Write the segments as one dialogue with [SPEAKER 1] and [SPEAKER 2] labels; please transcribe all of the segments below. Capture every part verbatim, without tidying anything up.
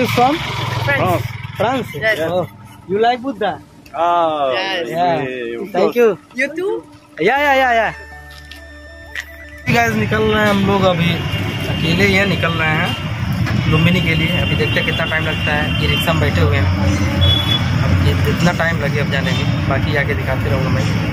[SPEAKER 1] is from?
[SPEAKER 2] France.
[SPEAKER 1] Oh, France.
[SPEAKER 2] Yes.
[SPEAKER 1] Oh, you like Buddha?
[SPEAKER 3] Ah,
[SPEAKER 2] Yes.
[SPEAKER 1] Yeah.
[SPEAKER 3] of
[SPEAKER 1] Thank
[SPEAKER 3] course.
[SPEAKER 1] you.
[SPEAKER 2] You too?
[SPEAKER 1] या या या या guys निकल रहे हैं हम लोग अभी अकेले ही हैं, निकल रहे हैं लुम्बिनी के लिए। अभी देखते हैं कितना टाइम लगता है। ये रिक्शा में बैठे हुए हैं, अब ये जितना टाइम लगे अब जाने में, बाकी आके दिखाते रहूँगा मैं।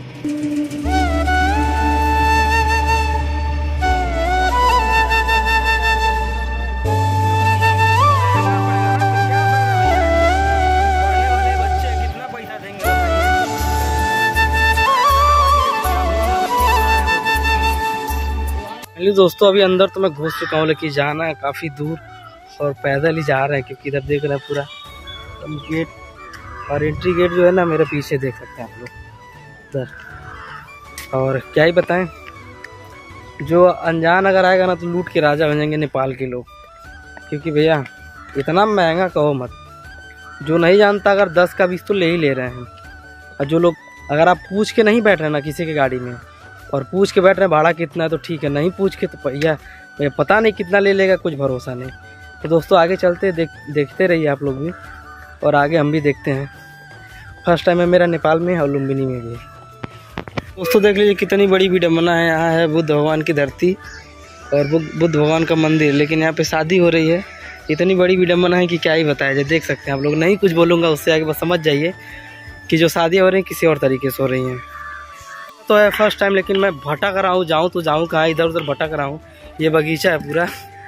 [SPEAKER 1] दोस्तों अभी अंदर तो मैं घुस चुका हूँ, लेकिन जाना है काफ़ी दूर और पैदल ही जा रहे हैं, क्योंकि इधर देख रहे हैं पूरा गेट, और एंट्री गेट जो है ना मेरे पीछे देख सकते हैं आप लोग इधर। और क्या ही बताएं, जो अनजान अगर आएगा ना तो लूट के राजा बन जाएंगे नेपाल के लोग, क्योंकि भैया इतना महंगा कहो मत। जो नहीं जानता अगर दस का बीस तो ले ही ले रहे हैं, और जो लोग अगर आप पूछ के नहीं बैठ रहे ना किसी की गाड़ी में और पूछ के बैठ रहे हैं भाड़ा कितना है तो ठीक है, नहीं पूछ के तो भैया भैया पता नहीं कितना ले लेगा, कुछ भरोसा नहीं। तो दोस्तों आगे चलते देख देखते रहिए आप लोग भी, और आगे हम भी देखते हैं। फर्स्ट टाइम है मेरा नेपाल में और लुम्बिनी में भी। दोस्तों देख लीजिए कितनी बड़ी विडम्बना है, यहाँ है बुद्ध भगवान की धरती और बुद्ध भगवान का मंदिर, लेकिन यहाँ पे शादी हो रही है। इतनी बड़ी विडम्बना है कि क्या ही बताया जाए। देख सकते हैं आप लोग, नहीं कुछ बोलूँगा उससे आगे, बस समझ जाइए कि जो शादियाँ हो रही हैं किसी और तरीके से हो रही हैं। तो है फर्स्ट टाइम, लेकिन मैं भटक रहा हूँ, जाऊँ तो जाऊँ कहाँ, इधर उधर भटक रहा हूँ। ये बगीचा है पूरा।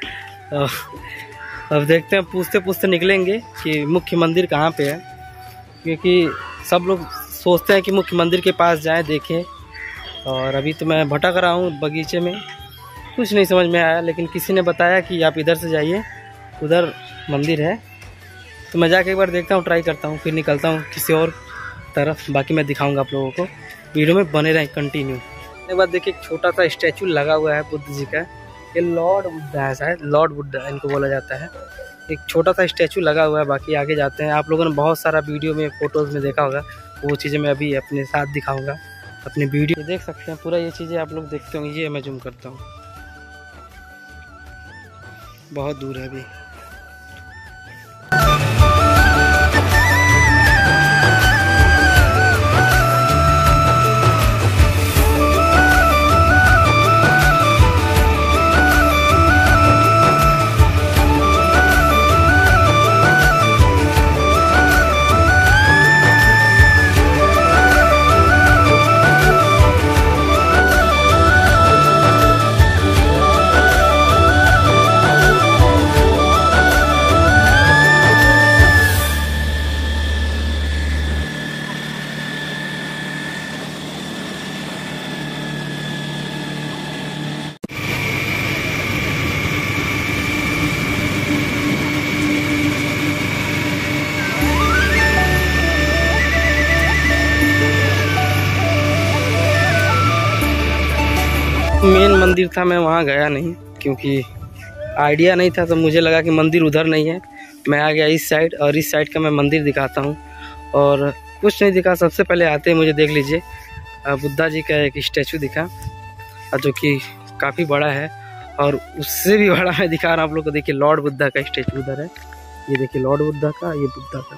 [SPEAKER 1] अब देखते हैं, पूछते पूछते निकलेंगे कि मुख्य मंदिर कहाँ पे है, क्योंकि सब लोग सोचते हैं कि मुख्य मंदिर के पास जाएं देखें। और अभी तो मैं भटक रहा हूँ बगीचे में, कुछ नहीं समझ में आया, लेकिन किसी ने बताया कि आप इधर से जाइए, उधर मंदिर है। तो मैं जाके एक बार देखता हूँ, ट्राई करता हूँ, फिर निकलता हूँ किसी और तरफ। बाकी मैं दिखाऊँगा आप लोगों को, वीडियो में बने रहें कंटिन्यू। उसके बाद देखिए एक छोटा सा स्टैचू लगा हुआ है बुद्ध जी का, ये लॉर्ड बुद्धा है, शायद लॉर्ड बुद्धा इनको बोला जाता है। एक छोटा सा स्टैचू लगा हुआ है। बाकी आगे जाते हैं। आप लोगों ने बहुत सारा वीडियो में फोटोज़ में देखा होगा, वो चीज़ें मैं अभी अपने साथ दिखाऊंगा अपने वीडियो। देख सकते हैं पूरा ये चीज़ें आप लोग देखते होंगे। ये मैं जूम करता हूँ, बहुत दूर है अभी। मेन मंदिर था, मैं वहाँ गया नहीं क्योंकि आइडिया नहीं था, तो मुझे लगा कि मंदिर उधर नहीं है। मैं आ गया इस साइड, और इस साइड का मैं मंदिर दिखाता हूँ। और कुछ नहीं दिखा, सबसे पहले आते ही मुझे देख लीजिए बुद्धा जी का एक स्टैचू दिखा, जो कि काफ़ी बड़ा है। और उससे भी बड़ा मैं दिखा रहा हूँ आप लोग को, देखिए लॉर्ड बुद्धा का स्टैचू उधर है। ये देखिए लॉर्ड बुद्धा का, ये बुद्धा का।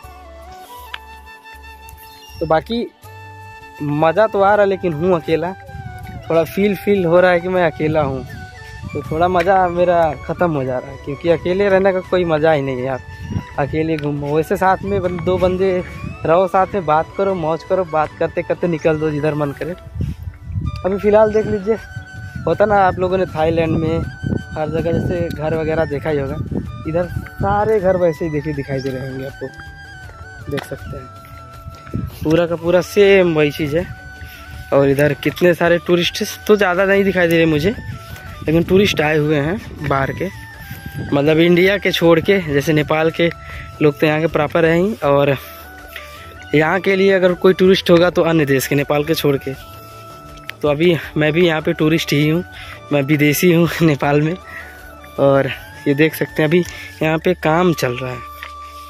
[SPEAKER 1] तो बाकी मज़ा तो आ रहा है, लेकिन हूँ अकेला, थोड़ा फील फील हो रहा है कि मैं अकेला हूँ। तो थोड़ा मज़ा मेरा ख़त्म हो जा रहा है, क्योंकि अकेले रहने का कोई मज़ा ही नहीं है यार। अकेले घूमो, वैसे साथ में दो बंदे रहो, साथ में बात करो, मौज करो, बात करते करते निकल दो जिधर मन करे। अभी फ़िलहाल देख लीजिए, होता ना आप लोगों ने थाईलैंड में हर जगह जैसे घर वगैरह देखा ही होगा, इधर सारे घर वैसे ही देखिए दिखाई दे रहे होंगे आपको, देख सकते हैं पूरा का पूरा सेम वही चीज़ है। और इधर कितने सारे टूरिस्ट तो ज़्यादा नहीं दिखाई दे रहे मुझे, लेकिन टूरिस्ट आए हुए हैं बाहर के, मतलब इंडिया के छोड़ के, जैसे नेपाल के लोग तो यहाँ के प्रॉपर हैं ही, और यहाँ के लिए अगर कोई टूरिस्ट होगा तो अन्य देश के, नेपाल के छोड़ के। तो अभी मैं भी यहाँ पे टूरिस्ट ही हूँ, मैं विदेशी हूँ नेपाल में। और ये देख सकते हैं अभी यहाँ पे काम चल रहा है।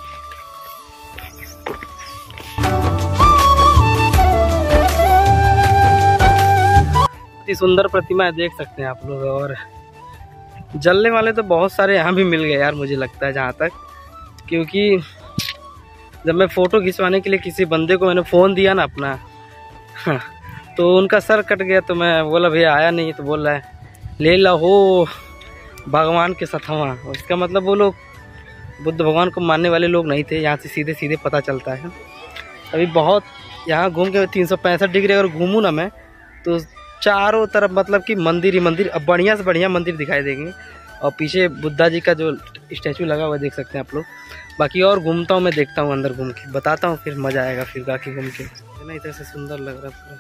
[SPEAKER 1] सुंदर प्रतिमा है, देख सकते हैं आप लोग। और जलने वाले तो बहुत सारे यहाँ भी मिल गए यार, मुझे लगता है जहाँ तक। क्योंकि जब मैं फ़ोटो खिंचवाने के लिए किसी बंदे को मैंने फ़ोन दिया ना अपना, हाँ, तो उनका सर कट गया। तो मैं बोला भैया आया नहीं, तो बोल रहा है ले ला हो भगवान के सथवा। इसका मतलब वो लोग बुद्ध भगवान को मानने वाले लोग नहीं थे। यहाँ से सीधे सीधे पता चलता है। अभी बहुत यहाँ घूम के तीन सौ पैंसठ डिग्री अगर घूमूँ ना मैं, तो चारों तरफ मतलब कि मंदिर ही मंदिर, अब बढ़िया से बढ़िया मंदिर दिखाई देंगे। और पीछे बुद्धा जी का जो स्टैचू लगा हुआ देख सकते हैं आप लोग। बाकी और घूमता हूँ मैं, देखता हूँ अंदर घूम के, बताता हूँ, फिर मज़ा आएगा फिर बाकी घूम के। ना इधर से सुंदर लग रहा है पूरा।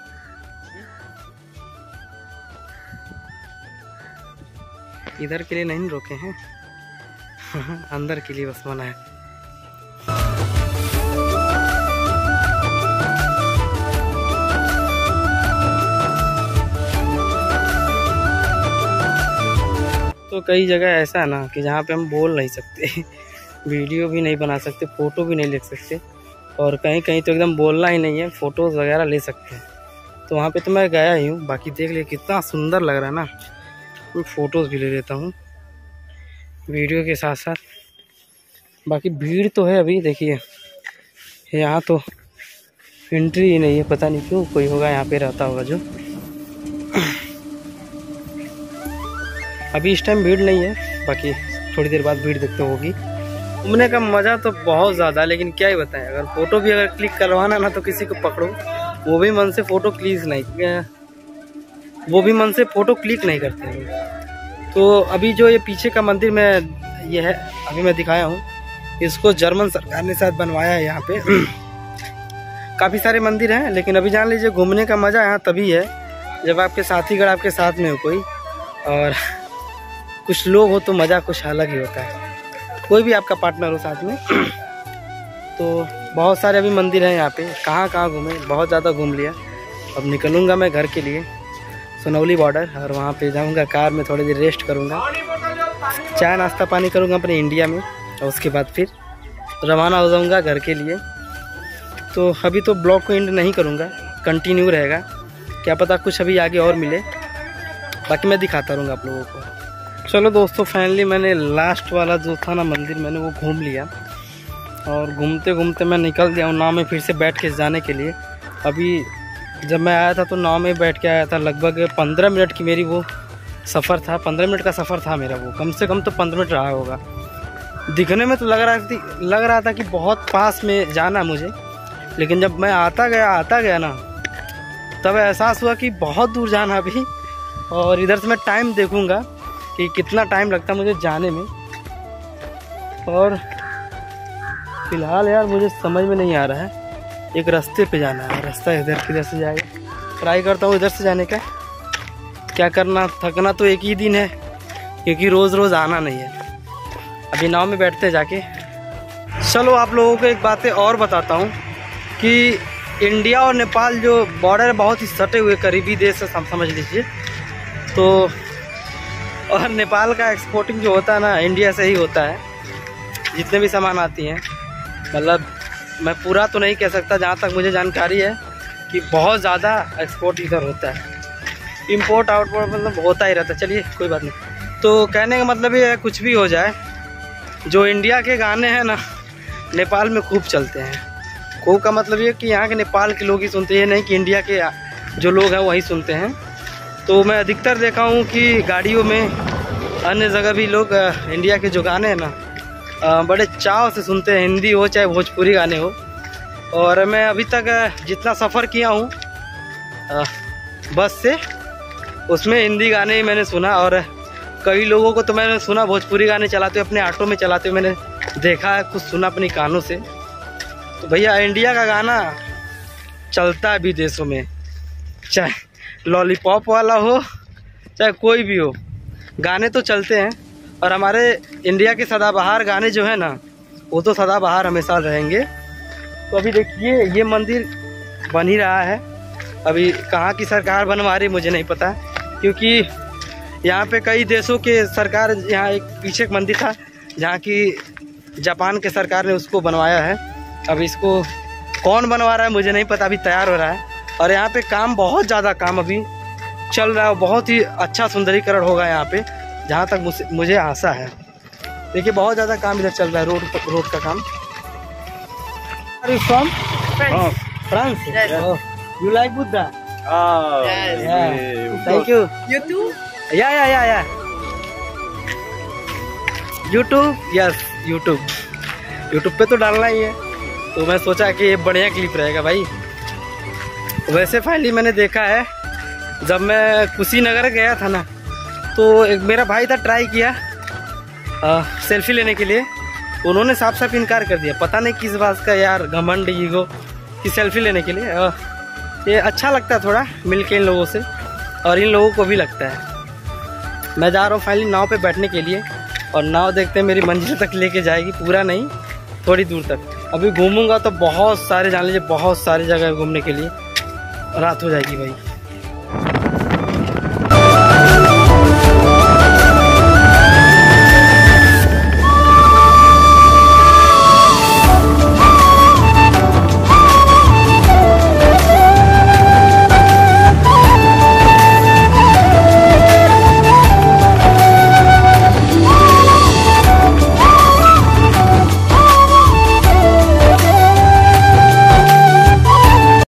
[SPEAKER 1] इधर के लिए नहीं रोके हैं, अंदर के लिए बस मना है। तो कई जगह ऐसा है ना कि जहाँ पे हम बोल नहीं सकते, वीडियो भी नहीं बना सकते, फ़ोटो भी नहीं ले सकते, और कहीं कहीं तो एकदम बोलना ही नहीं है, फ़ोटोज़ वगैरह ले सकते हैं। तो वहाँ पे तो मैं गया ही हूँ। बाकी देख लिए कितना सुंदर लग रहा है ना, मैं फ़ोटोज़ भी ले लेता हूँ वीडियो के साथ साथ। बाकी भीड़ तो है अभी, देखिए यहाँ तो एंट्री ही नहीं है, पता नहीं क्यों, कोई होगा यहाँ पे रहता होगा जो। अभी इस टाइम भीड़ नहीं है, बाकी थोड़ी देर बाद भीड़ देखते होगी। घूमने का मज़ा तो बहुत ज़्यादा, लेकिन क्या ही बताएं, अगर फ़ोटो भी अगर क्लिक करवाना ना तो किसी को पकड़ो, वो भी मन से फ़ोटो क्लिक नहीं वो भी मन से फ़ोटो क्लिक नहीं करते हैं। तो अभी जो ये पीछे का मंदिर में ये है, अभी मैं दिखाया हूँ, इसको जर्मन सरकार ने शायद बनवाया है। यहाँ पे काफ़ी सारे मंदिर हैं, लेकिन अभी जान लीजिए घूमने का मज़ा यहाँ तभी है जब आपके साथीगण आपके साथ में हो कोई, और कुछ लोग हो तो मज़ा कुछ अलग ही होता है। कोई भी आपका पार्टनर हो साथ में। तो बहुत सारे अभी मंदिर हैं यहाँ पे, कहाँ कहाँ घूमे, बहुत ज़्यादा घूम लिया। अब निकलूँगा मैं घर के लिए सोनौली बॉर्डर, और वहाँ पे जाऊँगा कार में, थोड़ी देर रेस्ट करूँगा, चाय नाश्ता पानी करूँगा अपने इंडिया में, और उसके बाद फिर रवाना हो जाऊँगा घर के लिए। तो अभी तो ब्लॉग को एंड नहीं करूँगा, कंटिन्यू रहेगा, क्या पता कुछ अभी आगे और मिले, बाकी मैं दिखाता रहूँगा आप लोगों को। चलो दोस्तों, फाइनली मैंने लास्ट वाला जो था ना मंदिर, मैंने वो घूम लिया, और घूमते घूमते मैं निकल गया हूँ नाव में फिर से बैठ के जाने के लिए। अभी जब मैं आया था तो नाव में बैठ के आया था, लगभग पंद्रह मिनट की मेरी वो सफ़र था, पंद्रह मिनट का सफ़र था मेरा वो, कम से कम तो पंद्रह मिनट रहा होगा। दिखने में तो लग रहा थी लग रहा था कि बहुत पास में जाना मुझे, लेकिन जब मैं आता गया आता गया ना, तब एहसास हुआ कि बहुत दूर जाना अभी। और इधर से मैं टाइम देखूँगा कि कितना टाइम लगता है मुझे जाने में। और फिलहाल यार मुझे समझ में नहीं आ रहा है, एक रास्ते पे जाना है, रास्ता इधर किधर से जाएगा, ट्राई करता हूँ इधर से जाने का। क्या करना, थकना तो एक ही दिन है, क्योंकि रोज़ रोज़ आना नहीं है। अभी नाव में बैठते जाके। चलो आप लोगों को एक बातें और बताता हूँ कि इंडिया और नेपाल जो बॉर्डर बहुत ही सटे हुए करीबी देश है, समझ लीजिए। तो और नेपाल का एक्सपोर्टिंग जो होता है ना, इंडिया से ही होता है, जितने भी सामान आती हैं। मतलब मैं पूरा तो नहीं कह सकता, जहाँ तक मुझे जानकारी है कि बहुत ज़्यादा एक्सपोर्ट इधर होता है, इंपोर्ट आउटपोर्ट मतलब होता ही रहता है। चलिए कोई बात नहीं। तो कहने का मतलब ये है, कुछ भी हो जाए, जो इंडिया के गाने हैं ना, नेपाल में खूब चलते हैं। खूब का मतलब ये कि यहाँ के नेपाल के लोग ही सुनते हैं, नहीं कि इंडिया के जो लोग हैं वही सुनते हैं। तो मैं अधिकतर देखा हूँ कि गाड़ियों में, अन्य जगह भी लोग इंडिया के जो गाने हैं ना बड़े चाव से सुनते हैं, हिंदी हो चाहे भोजपुरी गाने हो। और मैं अभी तक जितना सफ़र किया हूँ बस से, उसमें हिंदी गाने ही मैंने सुना। और कई लोगों को तो मैंने सुना भोजपुरी गाने चलाते हुए, अपने ऑटो में चलाते हुए मैंने देखा है, कुछ सुना अपनी कानों से। तो भैया इंडिया का गाना चलता है विदेशों में, चाहे लॉलीपॉप वाला हो चाहे कोई भी हो, गाने तो चलते हैं। और हमारे इंडिया के सदाबहार गाने जो है ना, वो तो सदाबहार हमेशा रहेंगे। तो अभी देखिए ये मंदिर बन ही रहा है, अभी कहाँ की सरकार बनवा रही मुझे नहीं पता, क्योंकि यहाँ पे कई देशों के सरकार, यहाँ एक पीछे एक मंदिर था जहाँ की जापान के सरकार ने उसको बनवाया है। अब इसको कौन बनवा रहा है मुझे नहीं पता, अभी तैयार हो रहा है। और यहाँ पे काम, बहुत ज़्यादा काम अभी चल रहा है, बहुत ही अच्छा सुंदरीकरण होगा यहाँ पे, जहाँ तक मुझे मुझे आशा है। देखिए बहुत ज़्यादा काम इधर चल रहा है, रोड रोड का काम। Are you from France? France? Yes. Oh, you like Buddha?
[SPEAKER 2] Oh,
[SPEAKER 1] yes. Yeah. Thank you.
[SPEAKER 3] You too?
[SPEAKER 1] Yeah, yeah, yeah, yeah. YouTube? Yes, YouTube. YouTube पे तो डालना ही है, तो मैं सोचा कि ये बढ़िया क्लिप रहेगा भाई। वैसे फाइनली मैंने देखा है, जब मैं कुशीनगर गया था ना, तो एक मेरा भाई था, ट्राई किया आ, सेल्फी लेने के लिए। उन्होंने साफ साफ इनकार कर दिया, पता नहीं किस बात का यार, घमंड ईगो कि सेल्फी लेने के लिए। आ, ये अच्छा लगता है थोड़ा मिलके इन लोगों से, और इन लोगों को भी लगता है। मैं जा रहा हूँ फाइनली नाव पे बैठने के लिए, और नाव देखते हैं मेरी मंजिल तक लेके जाएगी, पूरा नहीं थोड़ी दूर तक। अभी घूमूंगा तो बहुत सारे, जान लीजिए बहुत सारी जगह घूमने के लिए, रात हो जाएगी भाई।